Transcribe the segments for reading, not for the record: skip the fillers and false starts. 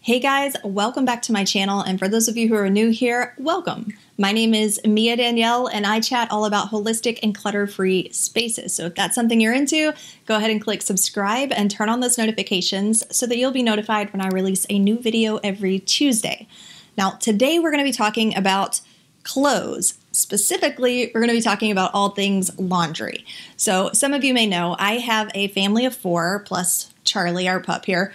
Hey guys, welcome back to my channel, and for those of you who are new here, welcome. My name is Mia Danielle, and I chat all about holistic and clutter-free spaces. So if that's something you're into, go ahead and click subscribe and turn on those notifications so that you'll be notified when I release a new video every Tuesday. Now, today we're going to be talking about clothes. Specifically, we're going to be talking about all things laundry. So some of you may know I have a family of 4 plus Charlie, our pup here,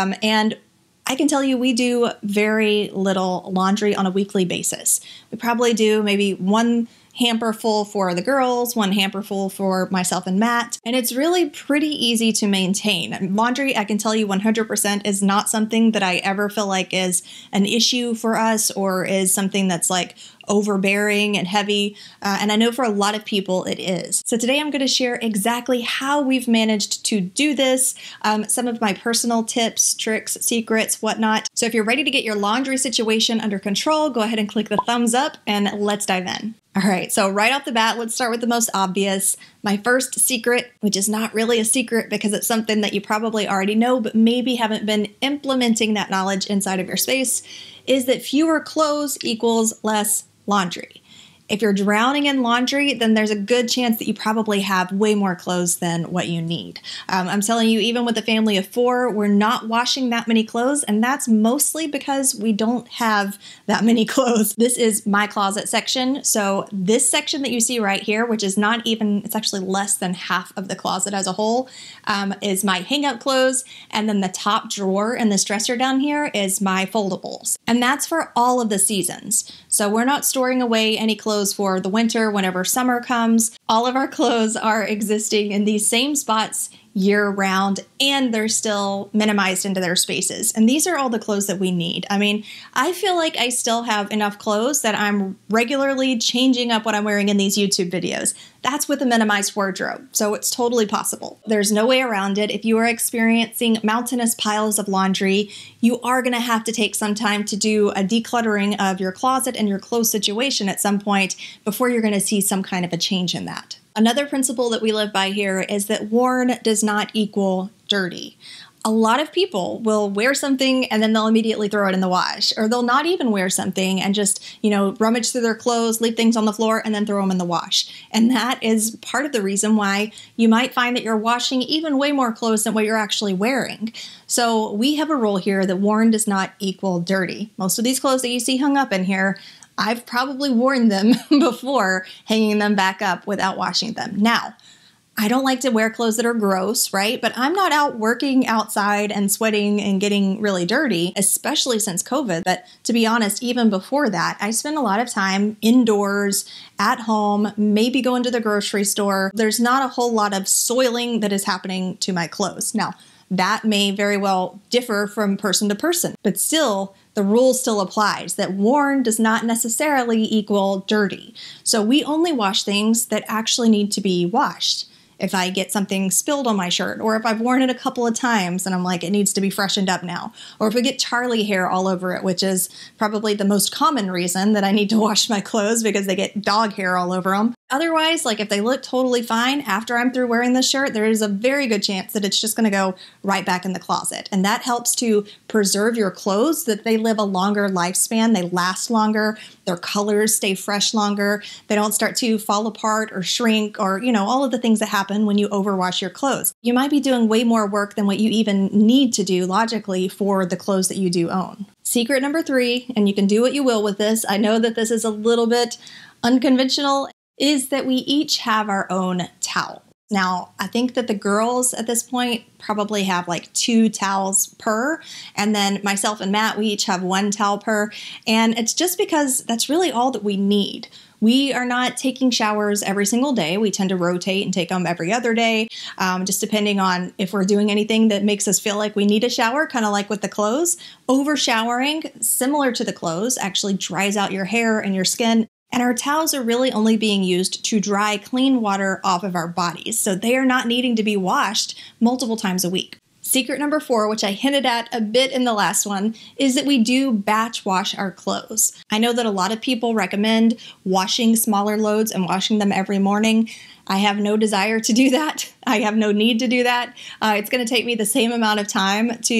and I can tell you we do very little laundry on a weekly basis. We probably do maybe one hamper full for the girls, one hamper full for myself and Matt, and it's really pretty easy to maintain. Laundry, I can tell you 100% is not something that I ever feel like is an issue for us or is something that's like overbearing and heavy, and I know for a lot of people it is. So today I'm going to share exactly how we've managed to do this, some of my personal tips, tricks, secrets, whatnot. So if you're ready to get your laundry situation under control, go ahead and click the thumbs up and let's dive in. All right, so right off the bat, let's start with the most obvious. My first secret, which is not really a secret because it's something that you probably already know, but maybe haven't been implementing that knowledge inside of your space, is that fewer clothes equals less laundry. If you're drowning in laundry, then there's a good chance that you probably have way more clothes than what you need. I'm telling you, even with a family of 4, we're not washing that many clothes, and that's mostly because we don't have that many clothes. This is my closet section. So this section that you see right here, which is not even, it's actually less than half of the closet as a whole, is my hangout clothes. And then the top drawer in this dresser down here is my foldables. And that's for all of the seasons. So we're not storing away any clothes for the winter whenever summer comes. All of our clothes are existing in these same spots year round, and they're still minimized into their spaces. And these are all the clothes that we need. I mean, I feel like I still have enough clothes that I'm regularly changing up what I'm wearing in these YouTube videos. That's with a minimized wardrobe, so it's totally possible. There's no way around it. If you are experiencing mountainous piles of laundry, you are going to have to take some time to do a decluttering of your closet and your clothes situation at some point before you're going to see some kind of a change in that. Another principle that we live by here is that worn does not equal dirty. A lot of people will wear something and then they'll immediately throw it in the wash, or they'll not even wear something and just, rummage through their clothes, leave things on the floor, and then throw them in the wash. And that is part of the reason why you might find that you're washing even way more clothes than what you're actually wearing. So we have a rule here that worn does not equal dirty. Most of these clothes that you see hung up in here, I've probably worn them before hanging them back up without washing them. Now, I don't like to wear clothes that are gross, right? But I'm not out working outside and sweating and getting really dirty, especially since COVID. But to be honest, even before that, I spend a lot of time indoors, at home, maybe going to the grocery store. There's not a whole lot of soiling that is happening to my clothes. Now, that may very well differ from person to person, but still, the rule still applies that worn does not necessarily equal dirty. So we only wash things that actually need to be washed. If I get something spilled on my shirt, or if I've worn it a couple of times and I'm like, it needs to be freshened up now, or if I get Charlie hair all over it, which is probably the most common reason that I need to wash my clothes because they get dog hair all over them. Otherwise, like if they look totally fine after I'm through wearing this shirt, there is a very good chance that it's just going to go right back in the closet. And that helps to preserve your clothes, that they live a longer lifespan, they last longer, their colors stay fresh longer, they don't start to fall apart or shrink or, all of the things that happen when you overwash your clothes. You might be doing way more work than what you even need to do logically for the clothes that you do own. Secret number 3, and you can do what you will with this, I know that this is a little bit unconventional, is that we each have our own towel. Now, I think that the girls at this point probably have like 2 towels per, and then myself and Matt, we each have 1 towel per, and it's just because that's really all that we need. We are not taking showers every single day. We tend to rotate and take them every other day, just depending on if we're doing anything that makes us feel like we need a shower, kind of like with the clothes. Over showering, similar to the clothes, actually dries out your hair and your skin. And our towels are really only being used to dry clean water off of our bodies, so they are not needing to be washed multiple times a week. Secret number 4, which I hinted at a bit in the last one, is that we do batch wash our clothes. I know that a lot of people recommend washing smaller loads and washing them every morning. I have no desire to do that. I have no need to do that. It's going to take me the same amount of time to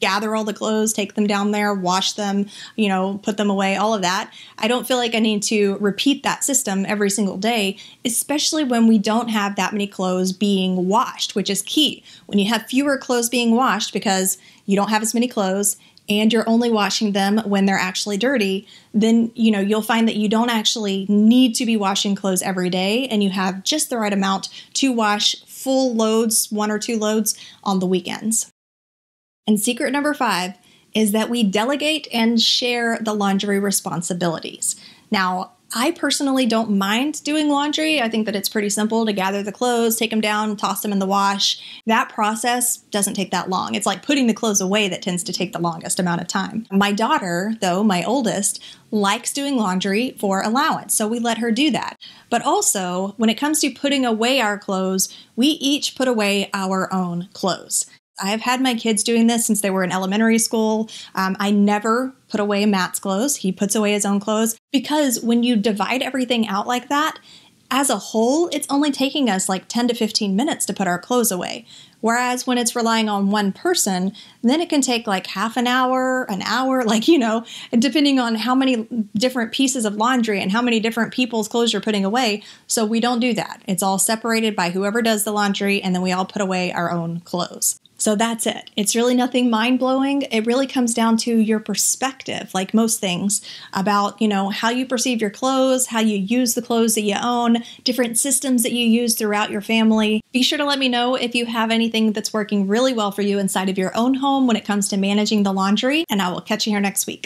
gather all the clothes, take them down there, wash them, put them away, all of that. I don't feel like I need to repeat that system every single day, especially when we don't have that many clothes being washed, which is key. When you have fewer clothes being washed because you don't have as many clothes and you're only washing them when they're actually dirty, then, you'll find that you don't actually need to be washing clothes every day, and you have just the right amount to wash full loads, 1 or 2 loads on the weekends. And secret number 5 is that we delegate and share the laundry responsibilities. Now, I personally don't mind doing laundry. I think that it's pretty simple to gather the clothes, take them down, toss them in the wash. That process doesn't take that long. It's like putting the clothes away that tends to take the longest amount of time. My daughter, though, my oldest, likes doing laundry for allowance, so we let her do that. But also, when it comes to putting away our clothes, we each put away our own clothes. I have had my kids doing this since they were in elementary school. I never put away Matt's clothes. He puts away his own clothes, because when you divide everything out like that, as a whole, it's only taking us like 10 to 15 minutes to put our clothes away. Whereas when it's relying on one person, then it can take like half an hour, depending on how many different pieces of laundry and how many different people's clothes you're putting away. So we don't do that. It's all separated by whoever does the laundry, and then we all put away our own clothes. So that's it. It's really nothing mind-blowing. It really comes down to your perspective, like most things, about, how you perceive your clothes, how you use the clothes that you own, different systems that you use throughout your family. Be sure to let me know if you have anything that's working really well for you inside of your own home when it comes to managing the laundry, and I will catch you here next week.